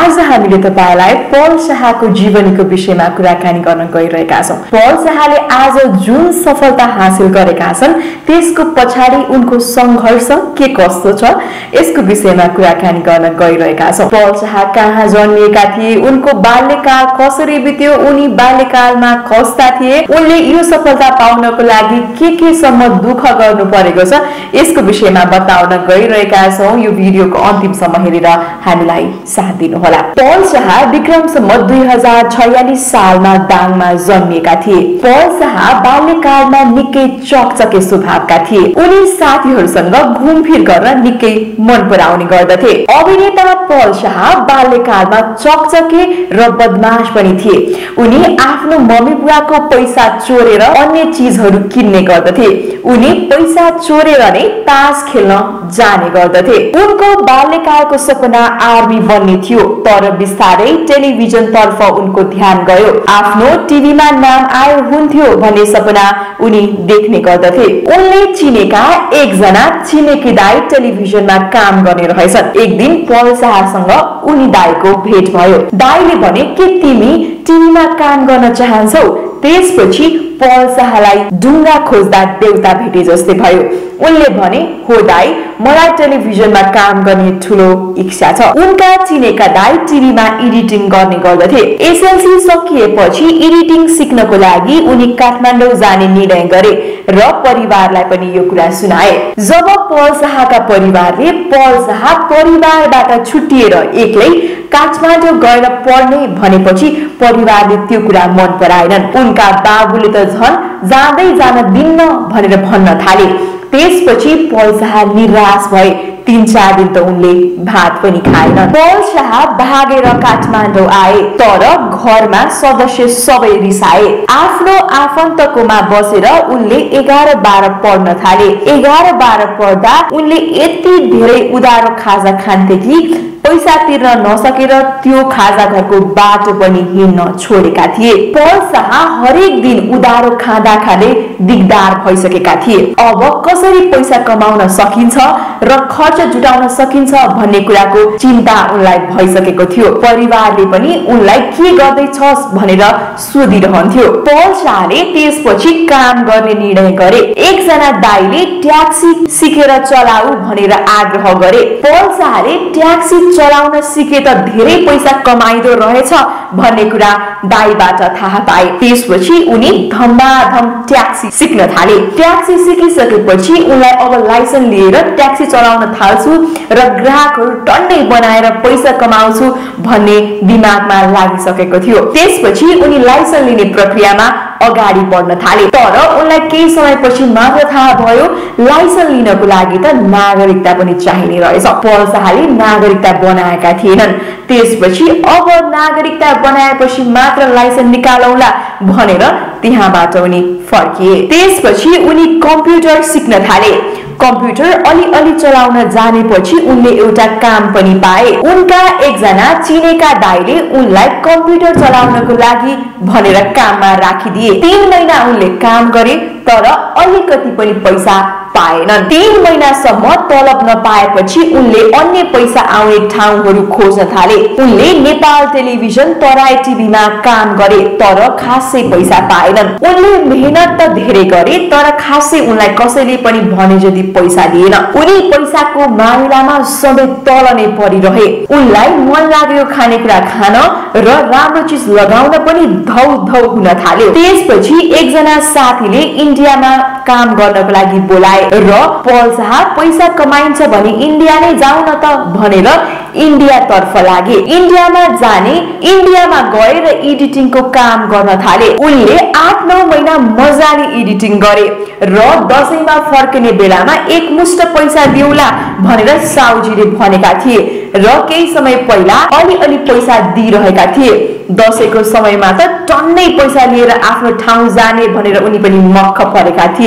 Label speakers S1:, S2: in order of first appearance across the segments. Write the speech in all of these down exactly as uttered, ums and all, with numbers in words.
S1: आज हामीले तपाईलाई पल शाहको जीवनीको विषयमा कुराकानी गर्न गइरहेका छौं। पल शाहले आज जुन सफलता हासिल गरेका छन् त्यसको पछाडी उनको संघर्ष के कस्तो छ यसको विषयमा कुराकानी गर्न गइरहेका छौं। पल शाह कहाँ जन्मिएका थिए, उनको बाल्यकाल कसरी बित्यो, उनी बाल्यकालमा कस्ता थिए, उनले यो सफलता पाउनको लागि के के सम्म दुःख गर्नु परेको छ यसको विषयमा बताउन गइरहेका छौं। यो भिडियोको अन्तिमसम्म हेरेर हामीलाई साथ दिनुहोला। पल शाह विक्रम सम्वत दुई हजार छयालिस सालमा दाङमा जन्मिएका थिए। पल शाह बाल्यकालमा निकै चकचके स्वभावका थिए। उनी साथीहरूसँग घुमफिर गर्न निकै मन पराउने गर्दथे। अभिनेता पल शाह बाल्यकालमा चकचके र बदमाश पनि थिए। उनी आफ्नो मम्मी बुवाको पैसा चोरेर अन्य चीजहरू किन्ने गर्दथे। उनी पैसा चोरेर नै तास खेल्न जाने गर्दथे। उनको बाल्यकालको सपना आर्मी बन्ने थियो, तर बिस्तारै टेलिभिजन तर्फ उनको ध्यान गयो। आफ्नो टिभीमा नाम आयो हुन्थ्यो भन्ने सपना उनी देख्ने गर्दथे। उनले चिनेका एकजना छिमेकी दाइ टेलिभिजनमा काम गर्ने रहेछन्। एक दिन पल शाहसँग उनी दाइको भेट भयो। दाइले भने के तिमी टिभीमा काम गर्न चाहन्छौ? त्यसपछि पल शाहलाई ढुङ्गा खोज्दा देउता भेटे जस्तै भयो। उनले भने हो दाइ, मलाई टेलिभिजनमा काम गर्ने ठूलो इच्छा छ। उनका चिनेका दाइ टिभीमा एडिटिङ गर्ने गर्दथे। एसएलसी सकिएपछि एडिटिङ सिक्नको लागि उनी काठमाडौँ जाने निर्णय गरे र परिवारलाई पनि यो कुरा सुनाए। जब पल शाहका परिवारले पल शाह परिवारबाट छुट्टिएर एक्लै काठमाडौँ गएर पढ्ने भनेपछि परिवारले त्यो कुरा मन पराएनन्। उनका बाबुले त झन् जाँदै जान दिन्न भनेर भन्न थाले। त्यसपछि पल शाह निराश भए। तीन चार दिन त उनले भात पनि खाएनन्। पल शाह भागेर काठमाडौँ आए, तर घरमा सदस्य सबै रिसाए। आफ्नो आफन्तकोमा बसेर उनले एघार बाह्र पढ्न थाले। एघार बाह्र पढ्दा उनले यति धेरै उधारो खाजा खान्थे कि पैसा तिर्न नसकेर त्यो खाजा घरको बाटो पनि हिँड्न छोडेका थिए। पल शाह हरेक दिन उधारो खाँदा खाँदै दिगदार भइसकेका थिए। अब कसरी पैसा कमाउन सकिन्छ र खर्च जुटाउन सकिन्छ भन्ने कुराको चिन्ता उनलाई भइसकेको थियो। परिवारले पनि उनलाई के गर्दैछस् भनेर सोधिरहन्थ्यो। पल शाहले त्यसपछि काम गर्ने निर्णय गरे। एकजना दाइले ट्याक्सी सिकेर चलाऊ भनेर आग्रह गरे। पल शाहले ट्याक्सी चलाउन सिके त धेरै पैसा कमाइदो रहेछ भन्ने कुरा दाइबाट थाहा पाए। त्यसपछि उनी धमाधम ट्याक्सी सिक्न थाले। ट्याक्सी सिकिसकेपछि उनलाई अब लाइसेन्स लिएर ट्याक्सी चलाउन थाल्छु र ग्राहकहरू टन्नै बनाएर पैसा कमाउँछु भन्ने दिमागमा लागिसकेको थियो। त्यसपछि उनी लाइसेन्स लिने प्रक्रियामा अगाडि बढ्न थाले। तर उनलाई केही समयपछि मात्र थाहा भयो लाइसेन्स लिनको लागि त नागरिकता पनि चाहिने रहेछ। पल शाहले नागरिकता बनाएका थिएनन्। त्यसपछि अब नागरिकता बनाएपछि मात्र लाइसेन्स निकालौला भनेर त्यहाँबाट उनी फर्किए। त्यसपछि उनी कम्प्युटर सिक्न थाले। कम्प्युटर अलि अलि चलाउन जानेपछि उनले एउटा काम पनि पाए। उनका एकजना चिनेका दाइले उनलाई कम्प्युटर चलाउनको लागि भनेर काममा राखिदिए। तीन महिना उनले काम गरे, तर अलिकति पनि पैसा पाएनन्। तीन महिनासम्म तलब नपाएपछि उनले अन्य पैसा आउने ठाउँहरू खोज्न थाले। उनले नेपाल टेलिभिजन तराई टिभीमा काम गरे, तर खासै पैसा पाएनन्। उनले मेहनत त धेरै गरे, तर खासै उनलाई कसैले पनि भने जति पैसा दिएन। उनी पैसाको मामिलामा सधैँ तल नै परिरहे। उनलाई मन लाग्यो खानेकुरा खान र राम्रो चिज लगाउन पनि धौ धौ हुन थाल्यो। त्यसपछि एकजना साथीले इन्डियामा काम गर्नको लागि बोलाए र पल शाह पैसा कमाइन्छ भने इन्डिया नै जाऊ न त भनेर इन्डिया तर्फ लागे। इन्डियामा जाने इन्डियामा गएर एडिटिङको काम गर्न थाले। उनले आठ नौ महिना मजाले एडिटिङ गरे र दसैँमा फर्किने बेलामा एक मुष्ट पैसा दिउला भनेर साउजीले भनेका थिए र केही समय पहिला अलि अलि पैसा दिइरहेका थिए। दसैँको समयमा त टन्नै पैसा लिएर आफ्नो ठाउँ जाने भनेर उनी पनि मक्ख परेका थिए।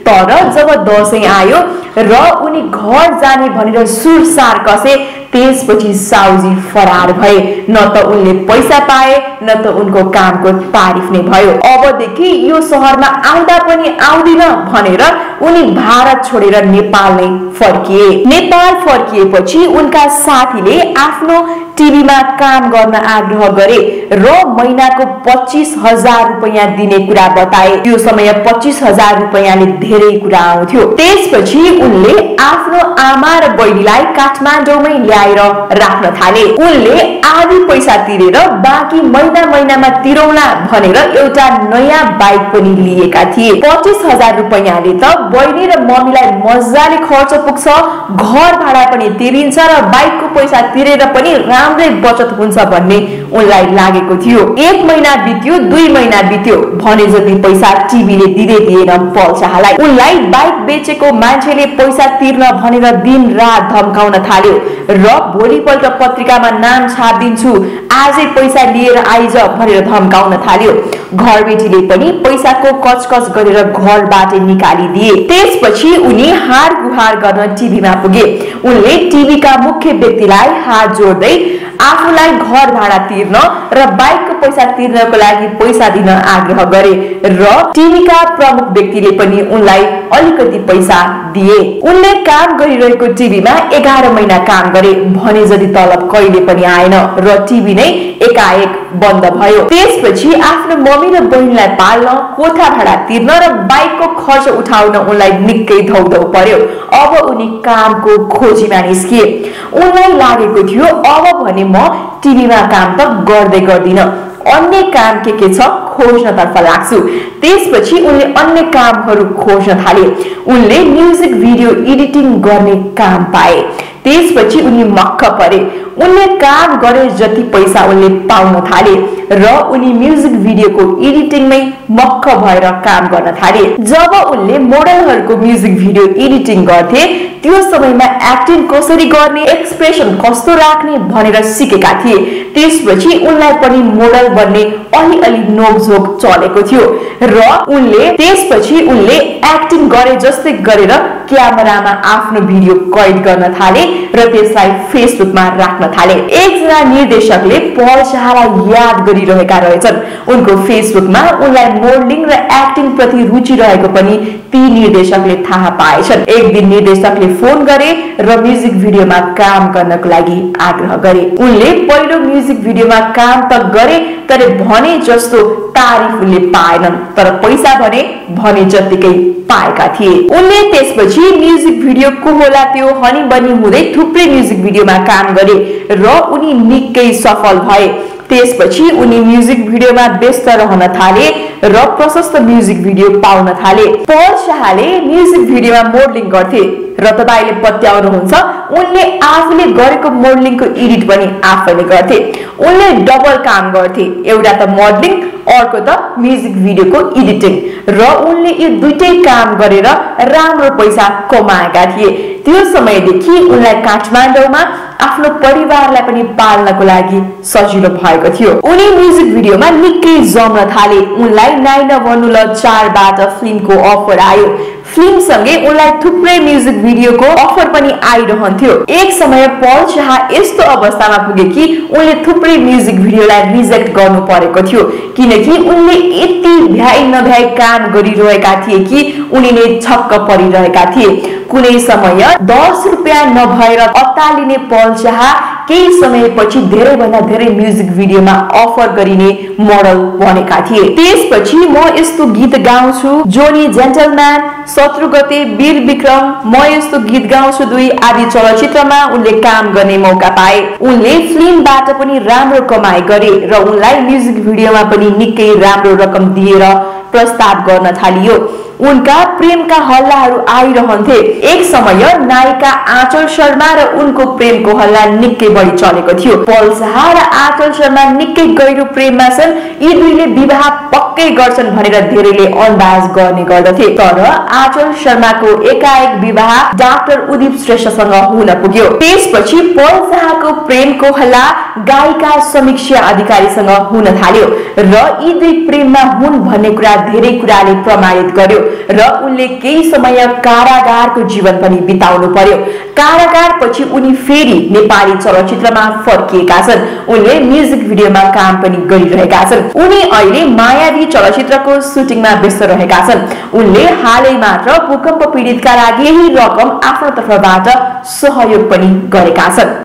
S1: तर जब दशैं आयो र उनी घर जाने भनेर सुरसार कसे त्यसपछि साउजी फरार भए। न त उनले पैसा पाए न त उनको कामको तारिफ नै भयो। अबदेखि यो शहरमा आउँदा पनि आउँदिन भनेर उनी भारत छोडेर नेपाल नै फर्किए। नेपाल फर्किएपछि उनका साथीले आफ्नो टिभीमा काम गर्न आग्रह गरे र महिनाको पच्चीस हजार रुपैयाँ दिने कुरा बताए। त्यो समय पच्चीस हजार रुपैयाँले धेरै कुरा आउँथ्यो। त्यसपछि उनले आफ्नो आमा र बहिनीलाई काठमाडौँमै ल्याएर राख्न थाले। उनले आधी पैसा तिरेर बाँकी महिना महिनामा तिरौला भनेर एउटा नयाँ बाइक पनि लिएका थिए। पच्चीस हजार रुपैयाँले त बहिनी र मम्मीलाई मजाले खर्च पुग्छ, घर भाडा पनि तिरिन्छ र बाइकको पैसा तिरेर पनि राम्रै बचत हुन्छ भन्ने उनलाई लागेको थियो। एक महिना बित्यो, दुई महिना बित्यो, भने जति पैसा टिभीले दिँदै दिएन पल शाहलाई। उनलाई बाइक बेचेको मान्छेले पैसा तिर्न भनेर दिन रात धम्काउन थाल्यो र भोलिपल्ट पत्रिकामा नाम छापिदिन्छु, आजै पैसा लिएर आइज भनेर धम्काउन थाल्यो। घरबेटीले पनि पैसाको कचकच गरेर घरबाट निकालिदिए। त्यसपछि उनी हार गुहार गर्न टिभीमा पुगे। उनले टिभीका मुख्य व्यक्तिलाई हात जोड्दै आफूलाई घर भाडा तिर्न र बाइकको पैसा तिर्नको लागि पैसा दिन आग्रह गरे र टिभीका प्रमुख व्यक्तिले पनि उनलाई अलिकति पैसा दिए। उनले काम गरिरहेको टिभीमा एघार महिना काम गरे, भने जति तलब कहिले पनि आएन र टिभी नै एकाएक बन्द भयो। त्यसपछि आफ्नो मम्मी र बहिनीलाई पाल्न, कोठा भाडा तिर्न र बाइकको खर्च उठाउन उनलाई निकै धौधौ पर्यो। अब उनी कामको खोजीमा निस्किए। उनलाई लागेको थियो अब भने म टिभीमा काम त गर्दै गर्दिन, अन्य काम के के छ खोज्नतर्फ लाग्छु। त्यसपछि उनले अन्य कामहरू खोज्न थाले। उनले म्युजिक भिडियो एडिटिङ गर्ने काम पाए। त्यसपछि उनी मक्ख परे। उनले काम गरे जति पैसा उनले पाउन थाले र उनी म्युजिक भिडियोको एडिटिङमै मक्ख भएर काम गर्न थाले। जब उनले मोडलहरूको म्युजिक भिडियो एडिटिङ गर्थे त्यो समयमा एक्टिङ कसरी गर्ने, एक्सप्रेसन कस्तो राख्ने भनेर सिकेका थिए। त्यसपछि उनलाई पनि मोडल बन्ने अलिअलि नोकझोक चलेको थियो र उनले त्यसपछि उनले एक्टिङ गरे जस्तै गरेर क्यामेरामा आफ्नो भिडियो कैद गर्न थाले र त्यसलाई फेसबुकमा राख्न थाले। एकजना निर्देशकले पल शाहलाई याद गरिरहेका रहेछन्। उनको फेसबुकमा उनलाई मोडलिङ र एक्टिङ प्रति रुचि रहेको पनि ती निर्देशकले थाहा पाएछन्। एक दिन निर्देशकले फोन गरे र म्युजिक भिडियोमा काम गर्नको लागि आग्रह गरे। उनले पहिलो म्युजिक भिडियोमा काम त गरे तर भने जस्तो तारिफ उनले पाएनन्, तर पैसा भने भने जतिकै पाएका थिए। उनले त्यसपछि म्युजिक भिडियो को होला त्यो हनी बनी हुँदै थुप्रै म्युजिक भिडियोमा काम गरे र उनी निकै सफल भए। त्यसपछि उनी म्युजिक भिडियोमा व्यस्त रहन थाले र प्रशस्त म्युजिक भिडियो पाउन थाले। पल शाहले म्युजिक भिडियोमा मोडलिङ गर्थे र तपाईले पत्याउनुहुन्छ उनले आफूले गरेको मोडलिङको एडिट पनि आफैले गर्थे। उनले डबल काम गर्थे, एउटा त मोडलिङ अर्को त म्युजिक भिडियोको एडिटिङ र उनले यो दुईटै काम गरेर राम्रो पैसा कमाएका थिए। त्यो समयदेखि उनलाई काठमाडौँमा आफ्नो परिवारलाई पनि पाल्नको लागि सजिलो भएको थियो। उनी म्युजिक भिडियोमा निकै जम्न थाले। उनलाई नाइ नभन्नु ल चारबाट फिल्मको अफर आयो। फिल्म सँगै उनलाई थुप्रै म्युजिक भिडियोको अफर पनि आइरहन्थ्यो। एक समय पल शाह यस्तो अवस्थामा पुगे कि उनले थुप्रै म्युजिक भिडियोलाई रिजेक्ट गर्नु परेको थियो, किनकि उनले यति भ्याइ नभ्याइ काम गरिरहेका थिए कि उनी नै छक्क परिरहेका थिए। कुनै समय दस रुपियाँ नभएर अत्तालिने पल शाह केही समयपछि धेरै भन्दा धेरै म्युजिक भिडियोमा अफर गरिने मोडल बनेका थिए। त्यसपछि म यस्तो गीत गाउँछु, जोनी जेन्टलम्यान, शत्रु गते, वीर विक्रम, म यस्तो गीत गाउँछु दुई आदि चलचित्रमा उनले काम गर्ने मौका पाए। उनले फिल्मबाट पनि राम्रो कमाइ गरे र उनलाई म्युजिक भिडियोमा पनि निकै राम्रो रकम दिएर प्रस्ताव गर्न थालियो। उनका प्रेमका हल्लाहरू आइरहन्थे। एक समय नायिका आँचल शर्मा र उनको प्रेमको हल्ला निकै बढी चलेको थियो। पल शाह र आँचल शर्मा निकै गहिरो प्रेममा छन्, यी दुईले विवाह पक्कै गर्छन् भनेर धेरैले अन्दाज गर्ने गर्दथे। तर आँचल शर्माको एकाएक विवाह डाक्टर उदिप श्रेष्ठसँग हुन पुग्यो। त्यसपछि पल शाहको प्रेमको हल्ला गायिका समीक्षा अधिकारीसँग हुन थाल्यो र यी दुई प्रेममा हुन् भन्ने कुरा धेरै कुराले प्रमाणित गर्यो। र उनले केही समय कारागारको जीवन पनि बिताउनु पर्यो। कारागारपछि उनी फेरि नेपाली चलचित्रमा फर्किएका छन्। उनले म्युजिक भिडियोमा काम पनि गरिरहेका छन्। उनी अहिले मायावी चलचित्रको सुटिङमा व्यस्त रहेका छन्। उनले हालै मात्र भूकम्प पीडितका लागि यही रकम आफ्नो तर्फबाट सहयोग पनि गरेका छन्।